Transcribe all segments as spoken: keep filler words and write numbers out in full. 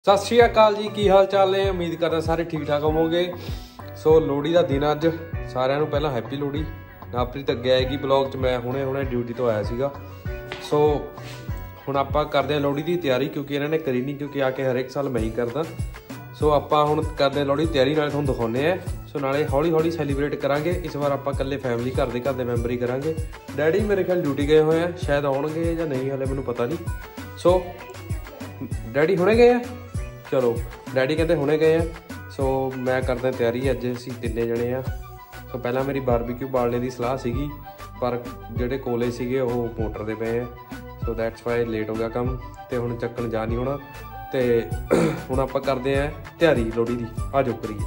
सत श्री अकाल जी, की हाल चाल ने। उम्मीद करदा सारे ठीक ठाक होवोगे। सो लोहड़ी का दिन अज सारिਆਂ ਨੂੰ ਪਹਿਲਾਂ हैप्पी लोहड़ी। नापरी तक आएगी ब्लॉग च, मैं ਹੁਣੇ ਹੁਣੇ ड्यूटी तो आया सीगा। सो ਹੁਣ ਆਪਾਂ ਕਰਦੇ ਹਾਂ ਲੋਹੜੀ ਦੀ ਤਿਆਰੀ, ਕਿਉਂਕਿ ਇਹਨਾਂ ਨੇ ਕਰੀ ਨਹੀਂ, ਕਿਉਂਕਿ ਆ ਕੇ ਹਰ ਇੱਕ ਸਾਲ ਮੈਂ ਹੀ ਕਰਦਾ। ਸੋ ਆਪਾਂ ਹੁਣ ਕਰਦੇ ਹਾਂ ਲੋਹੜੀ ਦੀ ਤਿਆਰੀ, ਨਾਲੇ ਤੁਹਾਨੂੰ ਦਿਖਾਉਂਦੇ ਆ। ਸੋ ਨਾਲੇ ਹੌਲੀ ਹੌਲੀ ਸੈਲੀਬ੍ਰੇਟ ਕਰਾਂਗੇ। ਇਸ ਵਾਰ ਆਪਾਂ ਇਕੱਲੇ ਫੈਮਿਲੀ ਘਰ ਦੇ ਘਰ ਦੇ ਮੈਂਬਰ ਹੀ ਕਰਾਂਗੇ। ਡੈਡੀ ਮੇਰੇ ਖਿਆਲ ਡਿਊਟੀ ਗਏ ਹੋਏ ਆ, ਸ਼ਾਇਦ ਆਉਣਗੇ ਜਾਂ ਨਹੀਂ, ਹਲੇ ਮੈਨੂੰ ਪਤਾ ਨਹੀਂ। ਸੋ ਡੈਡੀ ਹੁਣੇ ਗਏ ਆ, ਚਲੋ ਡੈਡੀ ਕਹਿੰਦੇ ਹੁਣੇ ਗਏ ਆ। ਸੋ ਮੈਂ ਕਰਦਾ ਤਿਆਰੀ, ਅੱਜ ਅਸੀਂ ਤਿੰਨੇ ਜਣੇ ਆ। ਸੋ ਪਹਿਲਾਂ ਮੇਰੀ ਬਾਰਬੀਕਿਊ ਬਾਲਣੇ ਦੀ ਸਲਾਹ ਸੀਗੀ, ਪਰ ਜਿਹੜੇ ਕੋਲੇ ਸੀਗੇ ਉਹ ਮੋਟਰ ਦੇ ਪਏ ਆ। ਸੋ ਦੈਟਸ ਵਾਈ ਲੇਟ ਹੋ ਗਿਆ ਕੰਮ, ਤੇ ਹੁਣ ਚੱਕਣ ਜਾ ਨਹੀਂ ਹੋਣਾ। ਤੇ ਹੁਣ ਆਪਾਂ ਕਰਦੇ ਆ ਤਿਆਰੀ ਲੋਹੜੀ ਦੀ। ਆ ਜਾਓ ਕਰੀਏ।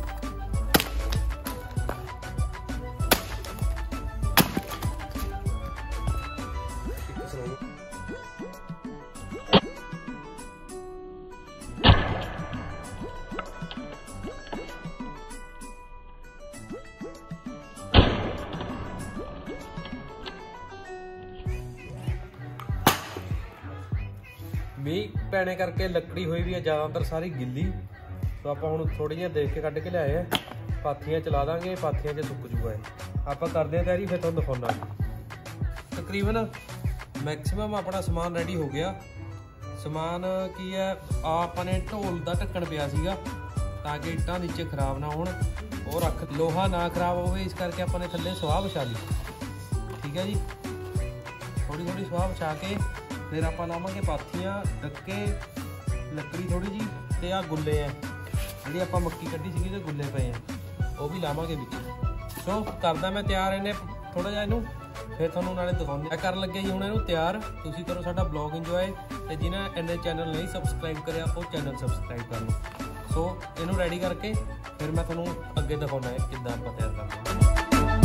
मीह पैने करके लकड़ी हुई भी है ज़्यादातर सारी गिली। तो आप हूँ थोड़ी जी देख के कढ़ के लियाए हैं, पाथियाँ चला देंगे, पाथियाँ च सुक जूगा। आप करते हैं तैयारी, फिर तुम दिखाना। तकरीबन मैक्सीमम अपना समान रेडी हो गया। समान की है, आपने ढोल का ढक्कन पिया सीगा ताकि इट्टां नीचे खराब ना हो, और रख लोहा ना खराब हो, इस करके अपने थल्ले सुआह बिछा ली। ठीक है जी, थोड़ी थोड़ी सुआह बिछा के फिर आप लावे पाथियाँ, डक्के, लकड़ी थोड़ी जी, तो आ गुल्ले है जी आप मक्की कड्डी सी तो गुल्ले पे हैं, वो भी लावे बिच। सो करदा मैं तैयार इन्हें थोड़ा जिहा इनू, फिर तुहानूं नाले दिखाउंदे कर लगे जी हुण इनू तैयार। तुसीं करो साडा ब्लॉग इंजॉय, ते जिन्हें इन्ने चैनल नहीं सबसक्राइब करिया वो चैनल सबसक्राइब कर लो। सो इनू रेडी करके फिर मैं तुहानूं अगे दिखाउणा है किद्दां आपां तैयार करदे हां।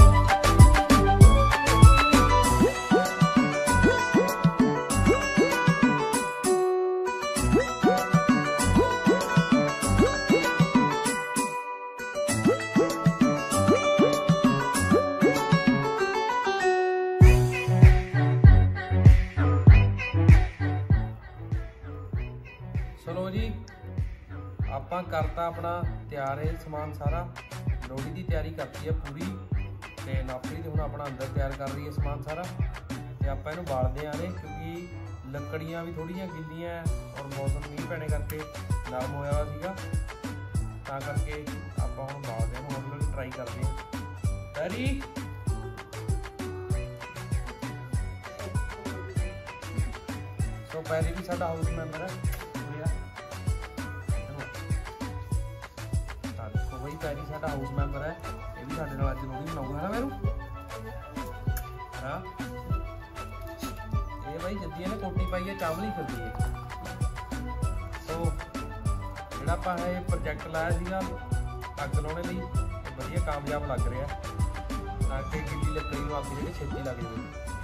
चलो जी, आप करता अपना तैयार है समान सारा। लोहड़ी की तैयारी करती है पूरी, तो नापरी तो हम अपना अंदर तैयार कर रही है समान सारा। तो आप इनू बालते आ रहे, क्योंकि लकड़ियाँ भी थोड़ी गिल्लियाँ और मौसम मीह पैने करके नरम होया हुआ सीगा, तां करके आप हम बालते हैं, हौली हौली ट्राई करते हैं। तैयारी सो पैरी भी साडा हाउस मैंबर है, पैरी साडा हाउस मैंबर है, ये भी साडे नाल अज लोहड़ी मनाऊगा ना मैनू। हाँ ये भाई जद्दी ने कोटी पाई है, चावल ही फिरदी है। सो जिहड़ा आपां ये प्रोजैक्ट लाया सीगा अग लाने लई, वधिया कामयाब लग रहा है, ताकि गिल्ली लकड़ी नूं अग जिहड़ी छेती लग जाए।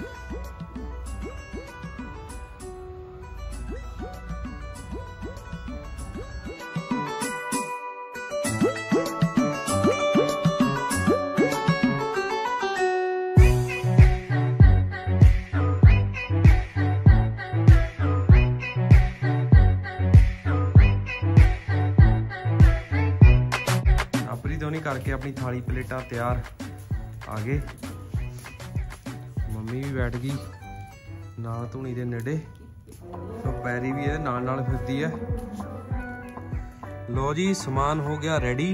करके अपनी थाली प्लेटा तैयार आ गए। मम्मी भी बैठ गई नाल धूनी दे नेड़े, तो पैरी भी है नाल नाल फिरदी है। लो जी समान हो गया रेडी,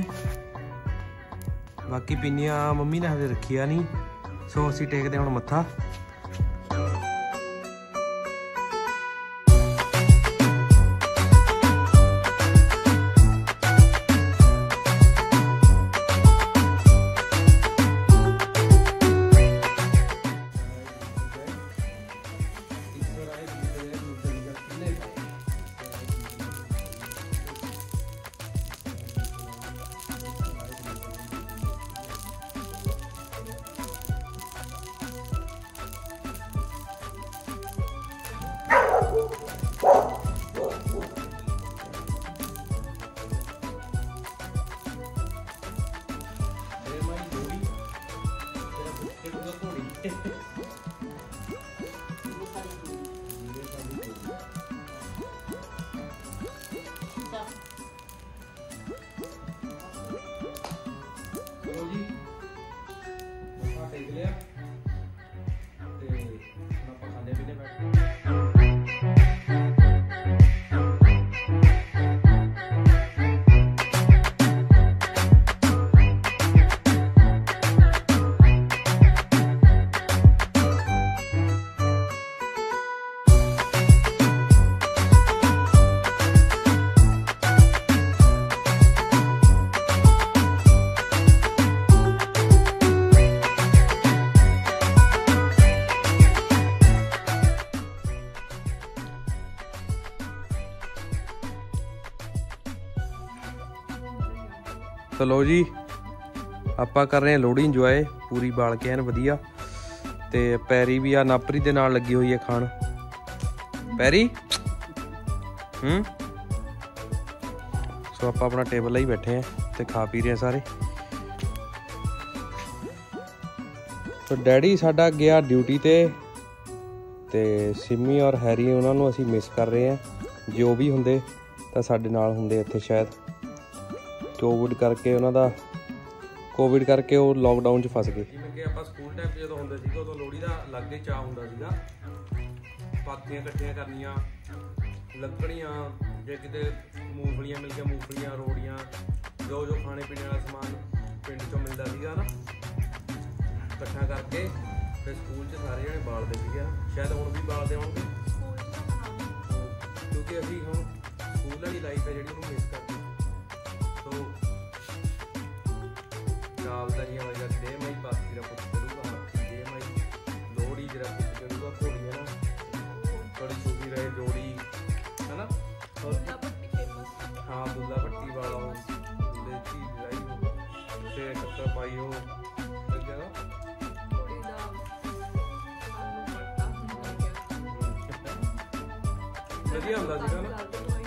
बाकी पिन्नियां मम्मी ने हजे रखिया नहीं। सो असीं टेकदे हुण मत्था। तो लो जी ਆਪਾਂ ਕਰ ਰਹੇ ਹਾਂ ਲੋਹੜੀ ਇੰਜੋਏ ਪੂਰੀ ਬਾਲ ਕੇ ਐਨ ਵਧੀਆ। ਤੇ ਪੈਰੀ ਵੀ ਆ ਨਾਪਰੀ ਦੇ ਨਾਲ ਲੱਗੀ ਹੋਈ ਹੈ ਖਾਣ। ਪੈਰੀ ਹੂੰ ਸੋ ਆਪਾਂ ਆਪਣਾ ਟੇਬਲ ਲਈ ਬੈਠੇ ਆ ਤੇ ਖਾ ਪੀ ਰਹੇ ਸਾਰੇ। ਸੋ ਡੈਡੀ ਸਾਡਾ ਗਿਆ ਡਿਊਟੀ ਤੇ ਤੇ ਸਿੰਮੀ ਔਰ ਹੈਰੀ ਉਹਨਾਂ ਨੂੰ ਅਸੀਂ ਮਿਸ ਕਰ ਰਹੇ ਹਾਂ। ਜੋ ਵੀ ਹੁੰਦੇ ਤਾਂ ਸਾਡੇ ਨਾਲ ਹੁੰਦੇ ਇੱਥੇ ਸ਼ਾਇਦ। ਕੋਵਿਡ ਕਰਕੇ ਉਹਨਾਂ ਦਾ ਕੋਵਿਡ ਕਰਕੇ ਉਹ ਲੋਕਡਾਊਨ 'ਚ ਫਸ ਗਏ। ਜਿਵੇਂ ਕਿ ਆਪਾਂ ਸਕੂਲ ਟਾਈਮ 'ਚ ਜਦੋਂ ਹੁੰਦੇ ਸੀਗੇ ਉਦੋਂ ਲੋਹੜੀ ਦਾ ਅਲੱਗ ਹੀ ਚਾਅ ਹੁੰਦਾ ਸੀਗਾ। ਪਾਥੀਆਂ ਇਕੱਠੀਆਂ ਕਰਨੀਆਂ, ਲੱਕੜੀਆਂ, ਜੇ ਕਿਤੇ ਮੂੰਗਫਲੀਆਂ ਮਿਲ ਗਈਆਂ ਮੂੰਗਫਲੀਆਂ, ਰੋੜੀਆਂ, ਜੋ ਜੋ ਖਾਣੇ ਪੀਣੇ ਵਾਲਾ ਸਮਾਨ ਪਿੰਡ 'ਚੋਂ ਮਿਲਦਾ ਸੀਗਾ ਨਾ ਇਕੱਠਾ ਕਰਕੇ ਫਿਰ ਸਕੂਲ 'ਚ ਸਾਰੇ ਜਣੇ ਬਾਲਦੇ ਸੀਗੇ। ਸ਼ਾਇਦ ਹੁਣ ਵੀ ਬਾਲਦੇ ਹੋਣਗੇ ਕਿਉਂਕਿ ਅਸੀਂ ਹੁਣ ਸਕੂਲ ਵਾਲੀ ਲਾਈਫ ਹੈ ਜਿਹੜੀ ਉਹਨੂੰ ਮਿਸ ਕਰਦੇ। ਸੋ ਆਪਦਾ ਜੀ ਆਵਾਜ਼ ਦੇ ਮਾਈ ਬਾਕੀ ਦਾ ਪੁੱਤ ਕਰੂਗਾ ਦੇ ਮਾਈ ਲੋਹੜੀ ਜਿਹੜਾ ਪੁੱਤ ਕਰੂਗਾ ਘੋੜੀ ਹੈ ਨਾ ਥੋੜੀ ਛੋਟੀ ਰਹੇ ਜੋੜੀ ਹੈ ਨਾ। ਹਾਂ ਦੁੱਲਾ ਭੱਟੀ ਵਾਲਾ ਦੁੱਲੇ ਦੀ ਲਾਈ ਤੇ ਕੱਟਾ ਪਾਈ ਉਹ ਜਗ੍ਹਾ ਵਧੀਆ ਹੁੰਦਾ ਸੀਗਾ ਨਾ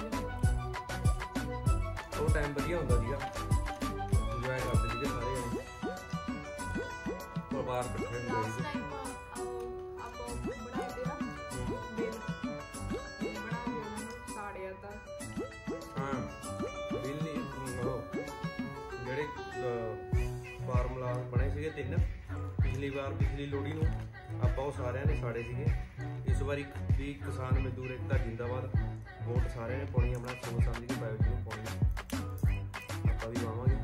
ਉਹ ਟਾਈਮ ਵਧੀਆ ਹੁੰਦਾ ਸੀਗਾ। ਇੰਜੋਏ ਕਰਦੇ ਸੀਗੇ ਸਾਰੇ ਜਣੇ ਪਰਿਵਾਰ ਇਕੱਠੇ ਹੁੰਦੇ ਸੀ। ਹਾਂ ਬਿੱਲ ਨਹੀਂ ਉਹ ਜਿਹੜੇ ਫਾਰਮੂਲਾ ਬਣੇ ਸੀਗੇ ਤਿੰਨ ਪਿਛਲੀ ਵਾਰ ਪਿਛਲੀ ਲੋਹੜੀ ਨੂੰ ਆਪਾਂ ਉਹ ਸਾਰਿਆਂ ਨੇ ਸਾੜੇ ਸੀਗੇ। ਇਸ ਵਾਰੀ ਵੀ ਕਿਸਾਨ ਮਜ਼ਦੂਰ ਏਕਤਾ ਜਿੰਦਾਬਾਦ ਵੋਟ ਸਾਰਿਆਂ ਨੇ ਪਾਉਣੀ ਆਪਣਾ ਸੋਚ ਸਮਝ ਕੇ ਪਾਇਓ ਜਿਹਨੂੰ ਪਾਉਣੀ ਆਪਾਂ ਵੀ ਪਾਵਾਂਗੇ।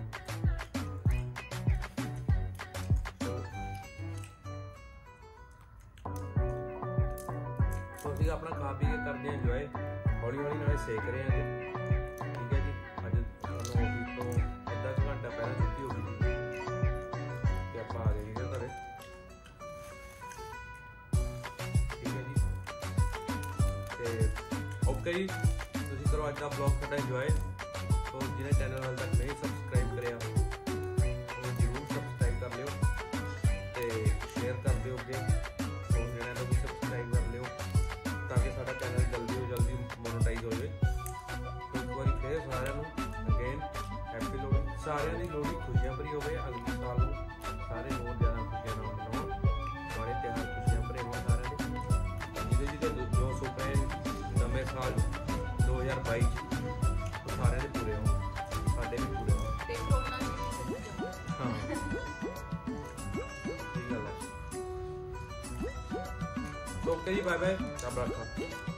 ਅਸੀਂ ਆਪਣਾ ਖਾ ਪੀ ਕੇ ਕਰਦੇ ਹਾਂ ਇੰਜੋਏ ਹੌਲੀ ਹੌਲੀ ਨਾਲੇ ਸੇਕ ਰਹੇ ਹਾਂ ਜੀ। ਠੀਕ ਹੈ ਜੀ ਅੱਜ ਸਾਨੂੰ ਆਫਿਸ ਤੋਂ ਅੱਧਾ ਕੁ ਘੰਟਾ ਪਹਿਲਾਂ ਛੁੱਟੀ ਹੋ ਗਈ ਸੀ ਤੇ ਆਪਾਂ ਆ ਗਏ ਸੀਗੇ ਘਰੇ। ਠੀਕ ਹੈ ਜੀ ਤੇ ਓਕੇ ਜੀ ਤੁਸੀਂ ਕਰੋ ਅੱਜ ਦਾ ਵਲੌਗ ਸਾਡਾ ਇੰਜੋਏ। ਸੋ ਜਿਹਨੇ ਚੈਨਲ ਹਾਲੇ ਤੱਕ ਨਹੀਂ ਸਬਸਕ੍ਰਾਈਬ ਕਰਿਆ ਉਹ ਜ਼ਰੂਰ ਸਬਸਕ੍ਰਾਈਬ ਕਰ ਲਿਓ ਤੇ ਸ਼ੇਅਰ ਕਰ ਦਿਓ ਅੱਗੇ ਹੋਰ ਜਣਿਆਂ ਨੂੰ ਵੀ ਸਬਸਕ੍ਰਾਈਬ ਕਰ ਲਿਓ ਤਾਂ ਕਿ ਸਾਡਾ ਚੈਨਲ ਜਲਦੀ ਤੋਂ ਜਲਦੀ ਮੋਨੇਟਾਈਜ਼ ਹੋ ਜਾਵੇ। ਇੱਕ ਵਾਰੀ ਫਿਰ ਸਾਰਿਆਂ ਨੂੰ ਅਗੇਨ ਹੈਪੀ ਲੋਹੜੀ। ਸਾਰਿਆਂ ਦੀ ਲੋਹੜੀ ਖੁਸ਼ੀਆਂ ਭਰੀ ਹੋਵੇ। ਅਗਲੇ ਸਾਲ ਨੂੰ ਸਾਰੇ ਹੋਰ ਜ਼ਿਆਦਾ ਖੁਸ਼ੀਆਂ ਨਾਲ ਮਨਾਉਣ ਸਾਰੇ ਤਿਉਹਾਰ ਖੁਸ਼ੀਆਂ ਭਰੇ ਹੋਣ ਸਾਰਿਆਂ ਦੇ। ਜਿਹਦੇ ਜਿਹਦੇ ਜੋ ਸੁਪਨੇ ਨਵੇਂ ਸਾਲ ਦੋ ਹਜ਼ਾਰ ਬਾਈ 'ਚ ਉਹ ਸਾਰਿਆਂ ਦੇ ਪੂਰੇ ਹੋਣ ਸਾਡੇ ਵੀ ਪੂਰੇ ਹੋਣ। ਹਾਂ ਠੀਕ ਗੱਲ ਹੈ। ਓਕੇ ਜੀ ਬਾਏ ਬਾਏ ਰੱਬ ਰੱਖਾ।